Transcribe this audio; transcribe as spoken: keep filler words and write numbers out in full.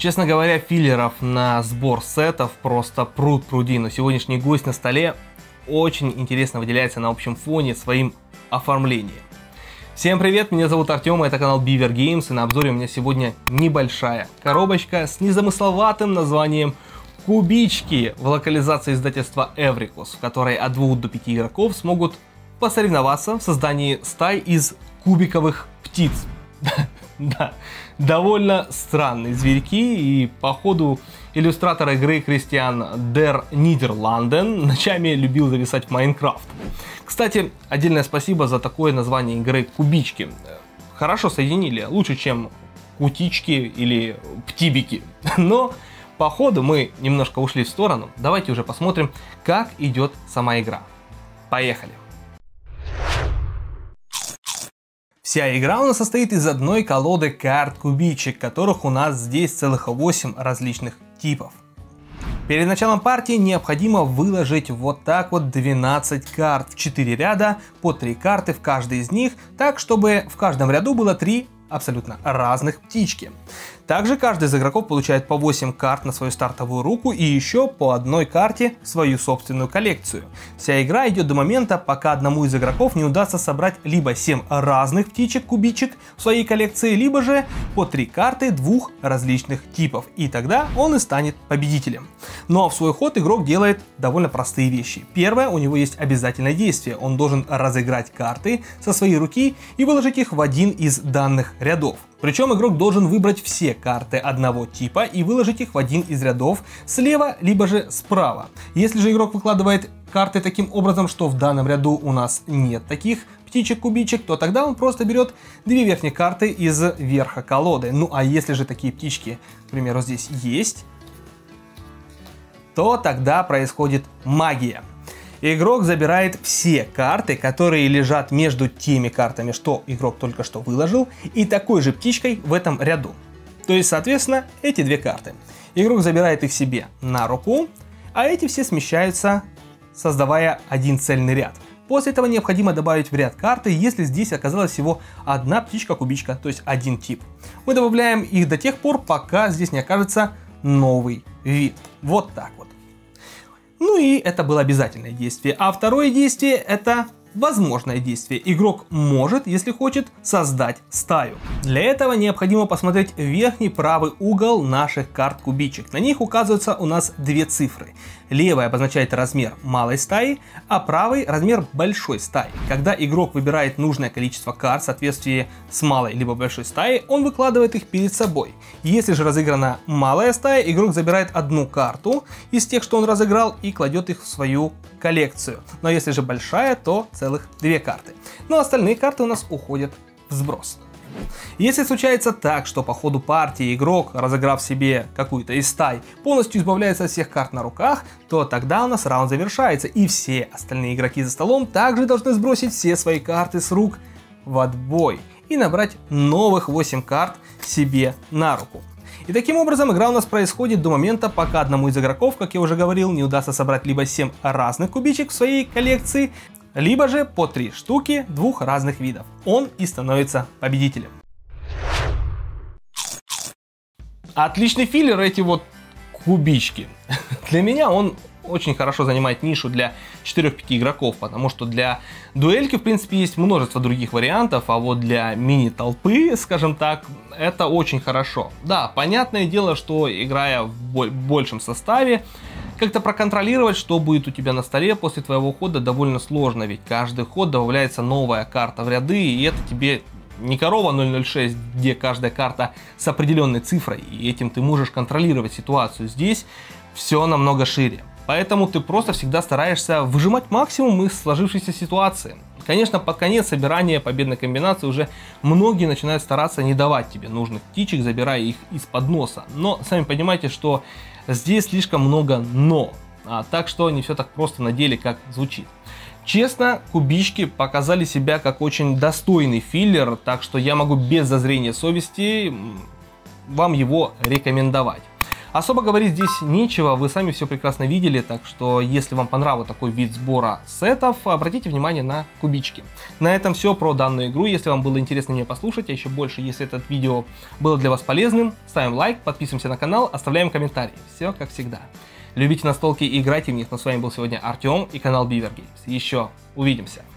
Честно говоря, филлеров на сбор сетов просто пруд пруди, но сегодняшний гость на столе очень интересно выделяется на общем фоне своим оформлением. Всем привет, меня зовут Артем, это канал Beaver Games, и на обзоре у меня сегодня небольшая коробочка с незамысловатым названием Кубички в локализации издательства Эврикус, в которой от двух до пяти игроков смогут посоревноваться в создании стай из кубиковых птиц. Да, довольно странные зверьки, и походу иллюстратор игры Кристиан Дер Нидерланден ночами любил зависать в Майнкрафт. Кстати, отдельное спасибо за такое название игры Кубички. Хорошо соединили, лучше, чем кутички или птибики. Но походу мы немножко ушли в сторону. Давайте уже посмотрим, как идет сама игра. Поехали! Вся игра у нас состоит из одной колоды карт кубичек, которых у нас здесь целых восемь различных типов. Перед началом партии необходимо выложить вот так вот двенадцать карт в четыре ряда, по три карты в каждой из них, так чтобы в каждом ряду было три абсолютно разных птички. Также каждый из игроков получает по восемь карт на свою стартовую руку и еще по одной карте в свою собственную коллекцию. Вся игра идет до момента, пока одному из игроков не удастся собрать либо семь разных птичек-кубичек в своей коллекции, либо же по три карты двух различных типов, и тогда он и станет победителем. Но в свой ход игрок делает довольно простые вещи. Первое, у него есть обязательное действие, он должен разыграть карты со своей руки и выложить их в один из данных рядов. Причем игрок должен выбрать все карты одного типа и выложить их в один из рядов слева, либо же справа. Если же игрок выкладывает карты таким образом, что в данном ряду у нас нет таких птичек-кубичек, то тогда он просто берет две верхние карты из верха колоды. Ну а если же такие птички, к примеру, здесь есть, то тогда происходит магия. Игрок забирает все карты, которые лежат между теми картами, что игрок только что выложил, и такой же птичкой в этом ряду. То есть, соответственно, эти две карты. Игрок забирает их себе на руку, а эти все смещаются, создавая один цельный ряд. После этого необходимо добавить в ряд карты, если здесь оказалась всего одна птичка-кубичка, то есть один тип. Мы добавляем их до тех пор, пока здесь не окажется новый вид. Вот так вот. Ну и это было обязательное действие. А второе действие — это возможное действие. Игрок может, если хочет, создать стаю. Для этого необходимо посмотреть верхний правый угол наших карт кубичек. На них указываются у нас две цифры. Левая обозначает размер малой стаи, а правый размер большой стаи. Когда игрок выбирает нужное количество карт в соответствии с малой либо большой стаей, он выкладывает их перед собой. Если же разыграна малая стая, игрок забирает одну карту из тех, что он разыграл, и кладет их в свою коллекцию. Но если же большая, то целых две карты. Но остальные карты у нас уходят в сброс. Если случается так, что по ходу партии игрок, разыграв себе какую-то из стай, полностью избавляется от всех карт на руках, то тогда у нас раунд завершается, и все остальные игроки за столом также должны сбросить все свои карты с рук в отбой и набрать новых восемь карт себе на руку. И таким образом игра у нас происходит до момента, пока одному из игроков, как я уже говорил, не удастся собрать либо семь разных кубичек в своей коллекции, либо же по три штуки двух разных видов. Он и становится победителем. Отличный филлер эти вот кубички. Для меня он очень хорошо занимает нишу для четырёх-пяти игроков, потому что для дуэльки, в принципе, есть множество других вариантов, а вот для мини-толпы, скажем так, это очень хорошо. Да, понятное дело, что играя в большем составе, как-то проконтролировать, что будет у тебя на столе после твоего хода, довольно сложно, ведь каждый ход добавляется новая карта в ряды, и это тебе не корова ноль ноль шесть, где каждая карта с определенной цифрой, и этим ты можешь контролировать ситуацию. Здесь все намного шире. Поэтому ты просто всегда стараешься выжимать максимум из сложившейся ситуации. Конечно, под конец собирания победной комбинации уже многие начинают стараться не давать тебе нужных птичек, забирая их из-под носа. Но сами понимаете, что здесь слишком много «но». А, так что не все так просто на деле, как звучит. Честно, кубички показали себя как очень достойный филлер, так что я могу без зазрения совести вам его рекомендовать. Особо говорить здесь нечего, вы сами все прекрасно видели, так что если вам понравился такой вид сбора сетов, обратите внимание на кубички. На этом все про данную игру. Если вам было интересно меня послушать, а еще больше, если это видео было для вас полезным, ставим лайк, подписываемся на канал, оставляем комментарии. Все как всегда. Любите настолки и играйте в них. Но с вами был сегодня Артем и канал Beaver Games. Еще увидимся.